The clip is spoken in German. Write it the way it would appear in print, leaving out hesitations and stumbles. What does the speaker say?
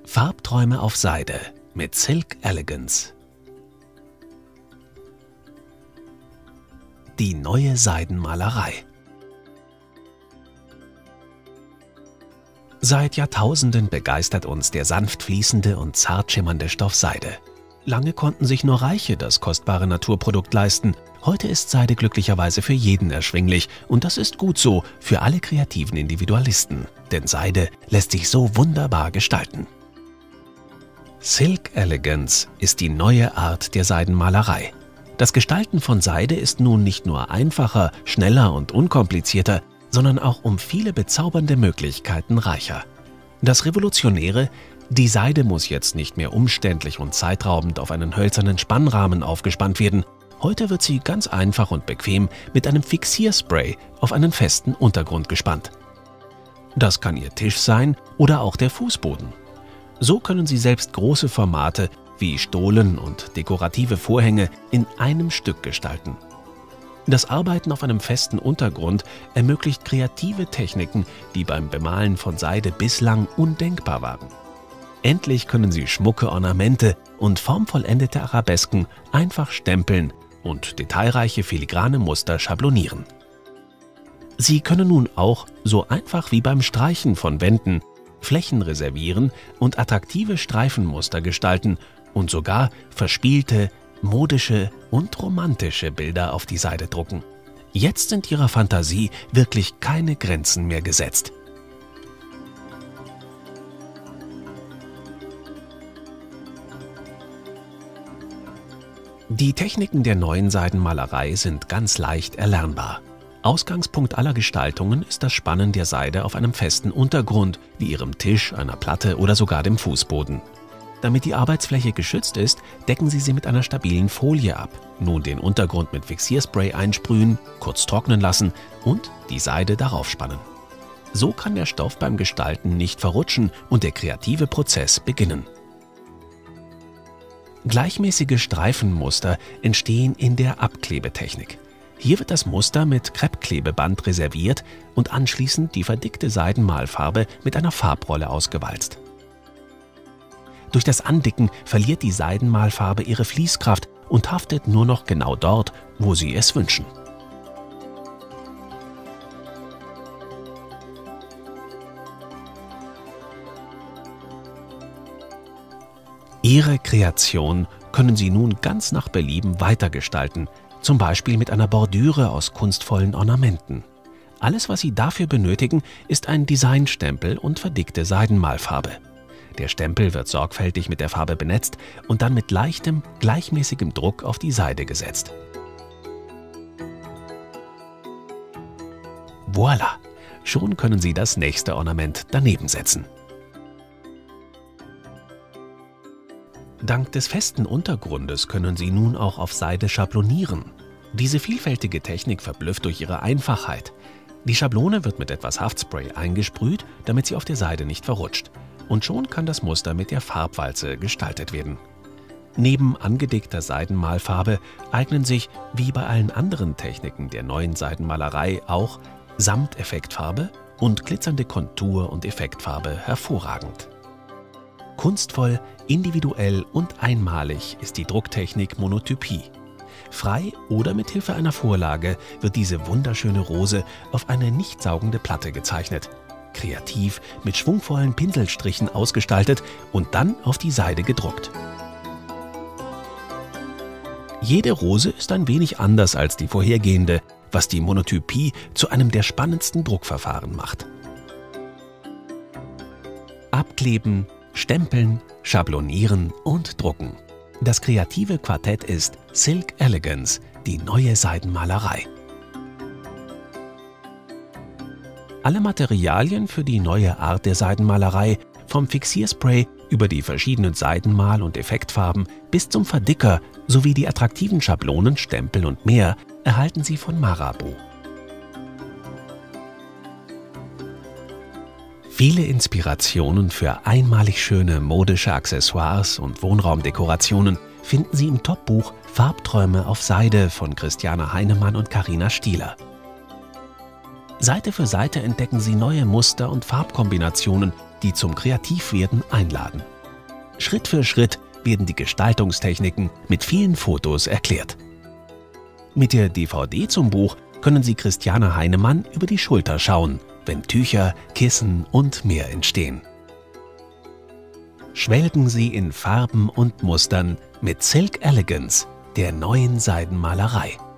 Farbträume auf Seide mit Silk Elegance. Die neue Seidenmalerei. Seit Jahrtausenden begeistert uns der sanft fließende und zart schimmernde Stoff Seide. Lange konnten sich nur Reiche das kostbare Naturprodukt leisten. Heute ist Seide glücklicherweise für jeden erschwinglich und das ist gut so für alle kreativen Individualisten, denn Seide lässt sich so wunderbar gestalten. Silk Elegance ist die neue Art der Seidenmalerei. Das Gestalten von Seide ist nun nicht nur einfacher, schneller und unkomplizierter, sondern auch um viele bezaubernde Möglichkeiten reicher. Das Revolutionäre: die Seide muss jetzt nicht mehr umständlich und zeitraubend auf einen hölzernen Spannrahmen aufgespannt werden. Heute wird sie ganz einfach und bequem mit einem Fixierspray auf einen festen Untergrund gespannt. Das kann Ihr Tisch sein oder auch der Fußboden. So können Sie selbst große Formate wie Stolen und dekorative Vorhänge in einem Stück gestalten. Das Arbeiten auf einem festen Untergrund ermöglicht kreative Techniken, die beim Bemalen von Seide bislang undenkbar waren. Endlich können Sie schmucke Ornamente und formvollendete Arabesken einfach stempeln und detailreiche filigrane Muster schablonieren. Sie können nun auch, so einfach wie beim Streichen von Wänden, Flächen reservieren und attraktive Streifenmuster gestalten und sogar verspielte, modische und romantische Bilder auf die Seide drucken. Jetzt sind Ihrer Fantasie wirklich keine Grenzen mehr gesetzt. Die Techniken der neuen Seidenmalerei sind ganz leicht erlernbar. Ausgangspunkt aller Gestaltungen ist das Spannen der Seide auf einem festen Untergrund, wie Ihrem Tisch, einer Platte oder sogar dem Fußboden. Damit die Arbeitsfläche geschützt ist, decken Sie sie mit einer stabilen Folie ab. Nun den Untergrund mit Fixierspray einsprühen, kurz trocknen lassen und die Seide darauf spannen. So kann der Stoff beim Gestalten nicht verrutschen und der kreative Prozess beginnen. Gleichmäßige Streifenmuster entstehen in der Abklebetechnik. Hier wird das Muster mit Kreppklebeband reserviert und anschließend die verdickte Seidenmalfarbe mit einer Farbrolle ausgewalzt. Durch das Andicken verliert die Seidenmalfarbe ihre Fließkraft und haftet nur noch genau dort, wo Sie es wünschen. Ihre Kreation können Sie nun ganz nach Belieben weitergestalten, zum Beispiel mit einer Bordüre aus kunstvollen Ornamenten. Alles, was Sie dafür benötigen, ist ein Designstempel und verdickte Seidenmalfarbe. Der Stempel wird sorgfältig mit der Farbe benetzt und dann mit leichtem, gleichmäßigem Druck auf die Seide gesetzt. Voilà! Schon können Sie das nächste Ornament daneben setzen. Dank des festen Untergrundes können Sie nun auch auf Seide schablonieren. Diese vielfältige Technik verblüfft durch ihre Einfachheit. Die Schablone wird mit etwas Haftspray eingesprüht, damit sie auf der Seide nicht verrutscht. Und schon kann das Muster mit der Farbwalze gestaltet werden. Neben angedickter Seidenmalfarbe eignen sich, wie bei allen anderen Techniken der neuen Seidenmalerei, auch Samteffektfarbe und glitzernde Kontur- und Effektfarbe hervorragend. Kunstvoll, individuell und einmalig ist die Drucktechnik Monotypie. Frei oder mit Hilfe einer Vorlage wird diese wunderschöne Rose auf eine nicht saugende Platte gezeichnet, kreativ mit schwungvollen Pinselstrichen ausgestaltet und dann auf die Seide gedruckt. Jede Rose ist ein wenig anders als die vorhergehende, was die Monotypie zu einem der spannendsten Druckverfahren macht. Abkleben, Stempeln, Schablonieren und Drucken. Das kreative Quartett ist Silk Elegance, die neue Seidenmalerei. Alle Materialien für die neue Art der Seidenmalerei, vom Fixierspray über die verschiedenen Seidenmal- und Effektfarben bis zum Verdicker sowie die attraktiven Schablonen, Stempel und mehr, erhalten Sie von Marabout. Viele Inspirationen für einmalig schöne modische Accessoires und Wohnraumdekorationen finden Sie im Top-Buch Farbträume auf Seide von Christiane Heinemann und Carina Stieler. Seite für Seite entdecken Sie neue Muster und Farbkombinationen, die zum Kreativwerden einladen. Schritt für Schritt werden die Gestaltungstechniken mit vielen Fotos erklärt. Mit der DVD zum Buch können Sie Christiane Heinemann über die Schulter schauen, wenn Tücher, Kissen und mehr entstehen. Schwelgen Sie in Farben und Mustern mit Silk Elegance, der neuen Seidenmalerei.